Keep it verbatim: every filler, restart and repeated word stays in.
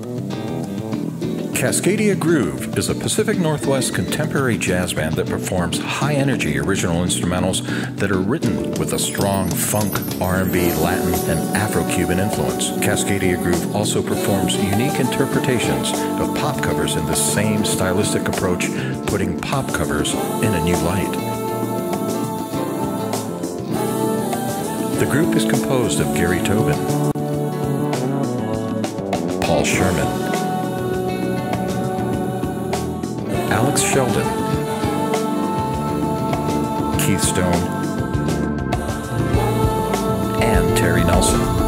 Cascadia Groove is a Pacific Northwest contemporary jazz band that performs high-energy original instrumentals that are written with a strong funk, R and B, Latin, and Afro-Cuban influence. Cascadia Groove also performs unique interpretations of pop covers in the same stylistic approach, putting pop covers in a new light. The group is composed of Gary Tobin, Paul Sherman, Alex Sheldon, Keith Stone, and Terry Nelson.